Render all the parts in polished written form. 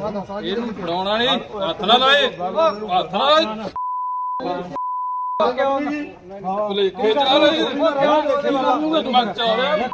ਇਹਨੂੰ ਫੜਾਉਣਾ ਨਹੀਂ, ਹੱਥ ਨਾ ਲਾਏ, ਹੱਥ ਨਾ ਲਾਏ। ਭੁਲੇਖੇ ਚ ਆ ਰਹੀ ਦਿਮਾਗ ਚ ਆ ਰਿਹਾ।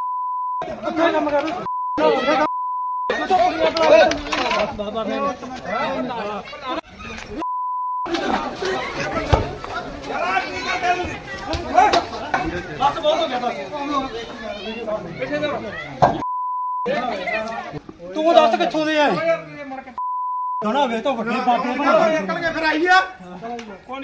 ਤੂੰ ਦੱਸ ਕਿੱਥੋਂ ਦੇ ਆ ਨਾ ਵੇ ਤਾਂ ਵੱਡੇ ਬਾਬੇ ਬਣਾ ਨਿਕਲ ਕੇ ਫਿਰ ਆਈ ਆ ਕੋਣੀ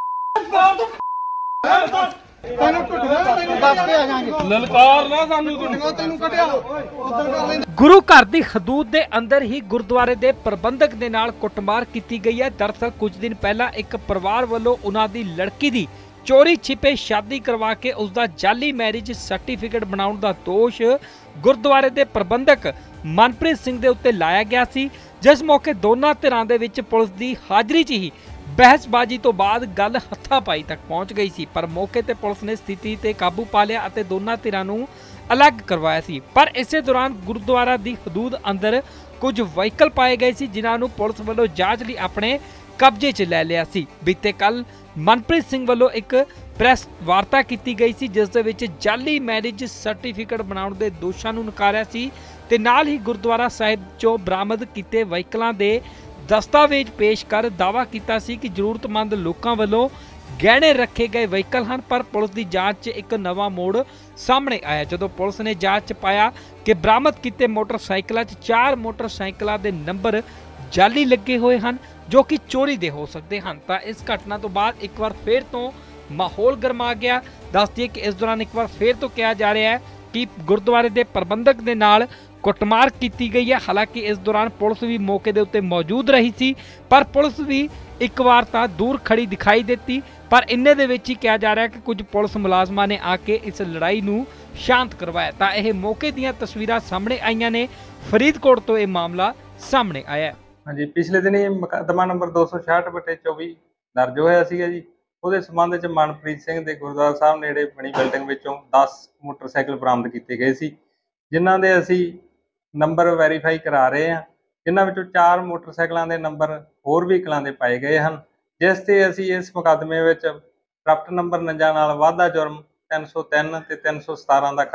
ਤੈਨੂੰ ਟੁੱਟਦਾ ਤੈਨੂੰ ਦੱਸ ਕੇ ਆ ਜਾਾਂਗੇ ਲਲਕਾਰ ਨਾ ਸਾਨੂੰ ਤੈਨੂੰ ਕੱਢਿਆ ਉਧਰ ਕਰ ਲੈ। ਗੁਰੂ ਘਰ ਦੀ ਹਦੂਦ ਦੇ ਅੰਦਰ ਹੀ ਗੁਰਦੁਆਰੇ ਦੇ ਪ੍ਰਬੰਧਕ ਦੇ ਨਾਲ ਕੁੱਟਮਾਰ ਕੀਤੀ ਗਈ ਹੈ। ਦਰਅਸਲ ਕੁਝ ਦਿਨ ਪਹਿਲਾਂ ਇੱਕ ਪਰਿਵਾਰ ਵੱਲੋਂ ਉਹਨਾਂ ਦੀ ਲੜਕੀ ਦੀ ਚੋਰੀ ਛਿਪੇ ਸ਼ਾਦੀ ਕਰਵਾ ਕੇ ਉਸ ਦਾ ਜਾਲੀ ਮੈਰਿਜ ਸਰਟੀਫਿਕੇਟ ਬਣਾਉਣ ਦਾ ਦੋਸ਼ ਗੁਰਦੁਆਰੇ ਦੇ ਪ੍ਰਬੰਧਕ ਮਨਪ੍ਰੀਤ ਸਿੰਘ ਦੇ ਉੱਤੇ ਲਾਇਆ ਗਿਆ ਸੀ, ਜਿਸ ਮੌਕੇ ਦੋਨਾਂ ਧਿਰਾਂ ਦੇ ਵਿੱਚ ਪੁਲਿਸ ਦੀ ਹਾਜ਼ਰੀ 'ਚ ਹੀ ਬਹਿਸਬਾਜ਼ੀ ਤੋਂ ਬਾਅਦ ਗੱਲ ਹੱਥਾਪਾਈ ਤੱਕ ਪਹੁੰਚ ਗਈ ਸੀ। ਪਰ ਮੌਕੇ ਤੇ ਪੁਲਿਸ ਨੇ ਸਥਿਤੀ ਤੇ ਕਾਬੂ ਪਾ ਲਿਆ ਅਤੇ ਦੋਨਾਂ ਧਿਰਾਂ ਨੂੰ ਅਲੱਗ ਕਰਵਾਇਆ ਸੀ। ਪਰ ਇਸੇ ਦੌਰਾਨ ਗੁਰਦੁਆਰਾ ਦੀ ਹਦੂਦ ਅੰਦਰ ਕੁਝ ਵਹੀਕਲ ਪਾਏ ਗਏ ਸੀ, ਜਿਨ੍ਹਾਂ ਨੂੰ ਪੁਲਿਸ ਵੱਲੋਂ ਜਾਂਚ ਲਈ ਆਪਣੇ ਕਬਜ਼ੇ 'ਚ ਲੈ ਲਿਆ ਸੀ। ਬੀਤੇ ਕੱਲ ਮਨਪ੍ਰੀਤ ਸਿੰਘ ਵੱਲੋਂ ਇੱਕ ਪ੍ਰੈਸ ਵਾਰਤਾ ਕੀਤੀ ਗਈ ਸੀ, ਜਿਸ ਦੇ ਵਿੱਚ ਜਾਲੀ ਮੈਰਿਜ ਸਰਟੀਫਿਕੇਟ ਬਣਾਉਣ ਦੇ ਦੋਸ਼ਾਂ ਨੂੰ ਨਕਾਰਿਆ ਸੀ ਤੇ ਨਾਲ ਹੀ ਗੁਰਦੁਆਰਾ ਸਾਹਿਬ 'ਚੋਂ ਬਰਾਮਦ ਕੀਤੇ ਵਹੀਕਲਾਂ ਦੇ ਦਸਤਾਵੇਜ਼ ਪੇਸ਼ ਕਰ ਦਾਅਵਾ ਕੀਤਾ ਸੀ ਕਿ ਜ਼ਰੂਰਤਮੰਦ ਲੋਕਾਂ ਵੱਲੋਂ ਗਹਿਣੇ ਰੱਖੇ ਗਏ ਵਹੀਕਲ ਹਨ। ਪਰ ਪੁਲਿਸ ਦੀ ਜਾਂਚ 'ਚ ਇੱਕ ਨਵਾਂ ਮੋੜ ਸਾਹਮਣੇ ਆਇਆ, ਜਦੋਂ ਪੁਲਿਸ ਨੇ ਜਾਂਚ 'ਚ ਪਾਇਆ ਕਿ ਬਰਾਮਦ ਕੀਤੇ ਮੋਟਰਸਾਈਕਲਾਂ 'ਚ 4 ਮੋਟਰਸਾਈਕਲਾਂ ਦੇ ਨੰਬਰ ਜਾਲੀ ਲੱਗੇ ਹੋਏ ਹਨ, ਜੋ ਕਿ ਚੋਰੀ ਦੇ ਹੋ ਸਕਦੇ ਹਨ। ਤਾਂ ਇਸ ਘਟਨਾ ਤੋਂ ਬਾਅਦ ਇੱਕ ਵਾਰ ਫੇਰ ਤੋਂ ਮਾਹੌਲ ਗਰਮਾ ਗਿਆ। ਦੱਸ ਦਈਏ ਕਿ ਇਸ ਦੌਰਾਨ ਇੱਕ ਵਾਰ ਫੇਰ ਤੋਂ ਕਿਹਾ ਜਾ ਰਿਹਾ ਹੈ ਕਿ ਗੁਰਦੁਆਰੇ ਦੇ ਪ੍ਰਬੰਧਕ ਦੇ ਨਾਲ ਕੁੱਟਮਾਰ ਕੀਤੀ ਗਈ ਹੈ। ਹਾਲਾਂਕਿ ਇਸ ਦੌਰਾਨ ਪੁਲਿਸ ਵੀ ਮੌਕੇ ਦੇ ਉੱਤੇ ਮੌਜੂਦ ਰਹੀ ਸੀ, ਪਰ ਪੁਲਿਸ ਵੀ ਇੱਕ ਵਾਰ ਤਾਂ ਦੂਰ ਖੜੀ ਦਿਖਾਈ ਦਿੱਤੀ। ਪਰ ਇੰਨੇ ਦੇ ਵਿੱਚ ਹੀ ਕਿਹਾ ਜਾ ਰਿਹਾ ਕਿ ਕੁਝ ਪੁਲਿਸ ਮੁਲਾਜ਼ਮਾਂ ਨੇ ਆ ਕੇ ਇਸ ਲੜਾਈ ਨੂੰ ਸ਼ਾਂਤ ਕਰਵਾਇਆ। ਤਾਂ ਇਹ ਮੌਕੇ ਦੀਆਂ ਤਸਵੀਰਾਂ ਸਾਹਮਣੇ ਆਈਆਂ ਨੇ। ਫਰੀਦਕੋਟ ਤੋਂ ਇਹ ਮਾਮਲਾ ਸਾਹਮਣੇ ਆਇਆ। ਹਾਂਜੀ, ਪਿਛਲੇ ਦਿਨੀ ਮੁਕੱਦਮਾ ਨੰਬਰ 266/24 ਦਰਜ ਹੋਇਆ ਸੀਗਾ ਜੀ। ਉਹਦੇ ਸੰਬੰਧ ਚ ਮਨਪ੍ਰੀਤ ਸਿੰਘ ਦੇ ਗੁਰਦੁਆਰਾ ਸਾਹਿਬ ਨੇੜੇ ਬਣੀ ਬਿਲਡਿੰਗ ਵਿੱਚੋਂ 10 ਮੋਟਰਸਾਈਕਲ ਬਰਾਮਦ ਕੀਤੇ ਗਏ ਸੀ, ਜਿਨ੍ਹਾਂ ਦੇ ਅਸੀਂ ਨੰਬਰ ਵੈਰੀਫਾਈ ਕਰਾ ਰਹੇ ਹਾਂ। ਜਿਨ੍ਹਾਂ ਵਿੱਚੋਂ 4 ਮੋਟਰਸਾਈਕਲਾਂ ਦੇ ਨੰਬਰ ਹੋਰ ਵਹੀਕਲਾਂ ਦੇ ਪਾਏ ਗਏ ਹਨ, ਜਿਸ ਤੇ ਅਸੀਂ ਇਸ ਮੁਕੱਦਮੇ ਵਿੱਚ ਕਰਪਟ ਨੰਬਰ 49 ਨਾਲ ਵਾਧਾ ਜੁਰਮ 303 ਤੇ 317 ਦਾ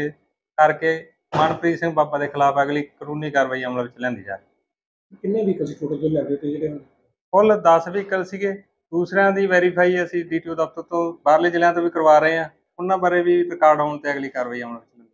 ਕਰਕੇ ਮਨਪ੍ਰੀਤ ਸਿੰਘ ਬਾਬਾ ਦੇ ਖਿਲਾਫ ਅਗਲੀ ਕਾਨੂੰਨੀ ਕਾਰਵਾਈ ਅਮਲ ਵਿੱਚ ਲਿਆਂਦੀ ਜਾ ਰਹੀ। ਕਿੰਨੇ ਵਹੀਕਲ ਟੋਟਲ ਜੋ ਲੱਗੇ ਤੇ ਜਿਹੜੇ ਕੁੱਲ 10 ਵਹੀਕਲ ਸੀਗੇ। ਦੂਸਰਿਆਂ ਦੀ ਵੈਰੀਫਾਈ ਅਸੀਂ DTO ਦਫ਼ਤਰ ਤੋਂ ਬਾਹਰਲੇ ਜ਼ਿਲ੍ਹਿਆਂ ਤੋਂ ਵੀ ਕਰਵਾ ਰਹੇ ਹਾਂ, ਉਹਨਾਂ ਬਾਰੇ ਵੀ ਰਿਕਾਰਡ ਆਉਣ ਤੇ ਅਗਲੀ ਕਾਰਵਾਈ ਅਮਲ ਵਿੱਚ